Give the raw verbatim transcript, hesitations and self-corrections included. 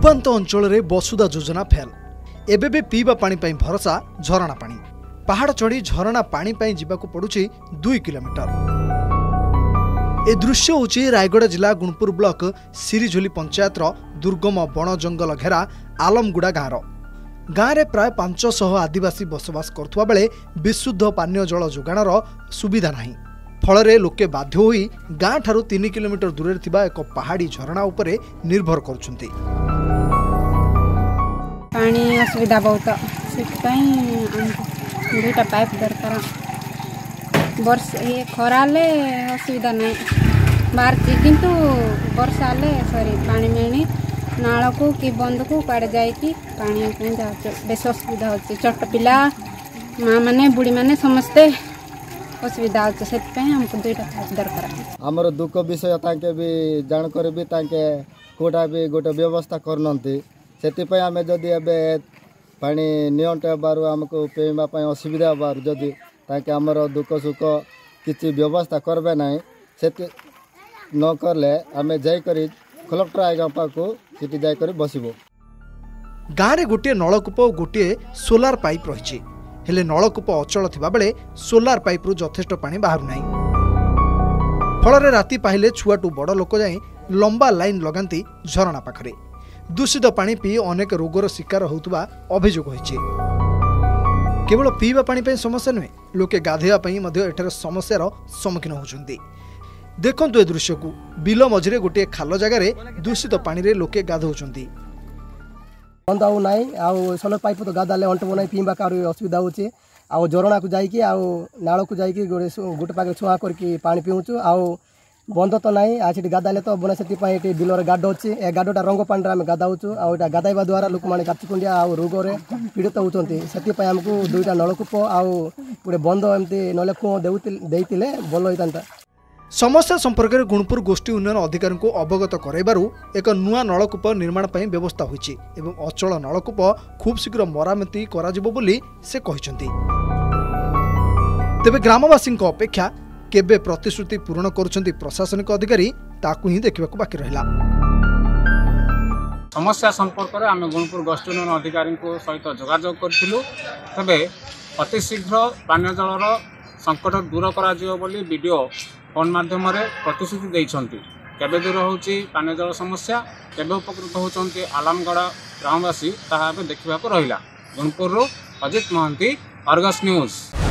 उपांत अंचल रे वसुधा योजना फेल एबे भी पीवा पानी पाई भरोसा झरणा पानी पहाड़ चढ़ी झरणा पानी पाई जीवाकु पड़ुछि दुई किलोमीटर। ए दृश्य होछि रायगढ़ जिला गुणपुर ब्लॉक सिरिझोली पंचायत दुर्गम बण जंगल घेरा आलमगुड़ा गाँव गाँव में प्राय पांच सौ आदिवासी बसवास करथुवा बेले विशुद्ध पानीय जल जोगाणर सुविधा नाही। फल लोके बाध्य होई गाँ ठारू तीन किलोमीटर दूर थिबा एक पहाड़ी झरणा उपरे निर्भर करुछंती। पानी असुविधा बहुत दुईटा पाइप दरकार वर्ष ये खराले असुविधा नहीं बाहर किंतु वर्षा सॉरी पानी मिलनी नाल को कि बंद को कड़े जाकि पानी बेस असुविधा होती छोट पिला माँ मैंने बुढ़ी मैंने समस्ते असुविधा होती से हमको दुईटा पाइप दरकार। आमर दुख विषय ताके भी जानकर भी ताके कोटा भी गोटे व्यवस्था करनंती से आम जदि एबे पानी नियंट बारू आमको पीवा असुविधा बार जदि ताकि आमर दुख सुख किसी व्यवस्था करबे ना से न करले आम जाकर कलेक्टर आज्ञा पाखु सीटी जाकर बसबो। गाँव में गोटे नलकूप और गोटे सोलार पाइप रही हेले नलकूप अचल थिबा बेले सोलार पाइप रु यथेष्ट पानी बाहर नाही। फल राति पाहिले छुआटू बड़ लोक जाए लंबा लाइन लगाती झरणा पाखरे दूषित पानी पी अनेक रोगर शिकार होउतबा अभियोग होइछि। केवल पीवा पानी पे समस्या नुहे लोके गाधेवा पई मध्य एठार समस्यार सम्मुखीन होउछन्ति। देखंतु ए दृश्य को बिल मझिरे गोटे खाल जगार दूषित पानी रे लोके गाधौछन्ति। बंद आउ नाई आउ सोलर पाइप तो गादाले अंटबो नाई पीवा कार असुविधा होछि आउ झरणा को जाईकी आउ नाळ को जाईकी गोटे गोटे पाखे छुआ करके पानी पीउछु आउ बंद तो नाई आज गादाले तो बने से बिलर गाड अच्छी ए गाडटा रंग पानी आम गादाऊँ आउ गादाइबा द्वारा लोक मैंने काचकुंडिया आउ रोगरे पीड़ित होती से आमको दुईटा नलकूप आउ गोटे बंद एमती ना कूँ देते भल होता। समस्या संपर्क में गुणपुर गोष्ठी उन्नयन अधिकारी को अवगत कराइबारु एक नुआ नलकूप निर्माण पर व्यवस्था होइछि एवं अचल नलकूप खूब शीघ्र मरामती कराजिबो बोली से कहिसंति। तेबे ग्रामवासी अपेक्षा केबे प्रतिश्रुति पूर्ण करुछंती प्रशासनिक अधिकारी ताकू ही देखा बाकी रहा। समस्या संपर्क में आम गुणपुर गोष्ठी उन्नयन अधिकारी सहित जोगाजोग करूँ तेरे अतिशीघ्र पानीय जलर संकट दूर कर वीडियो फोन मध्यम प्रतिश्रुति देइछंती। केबे दूर होची पानीय जल समस्या केबे उपकृत होचंती आलमगड़ा ग्रामवासी ताहा देखा रहा। Gunupur Ajit Mahanti, Argus news.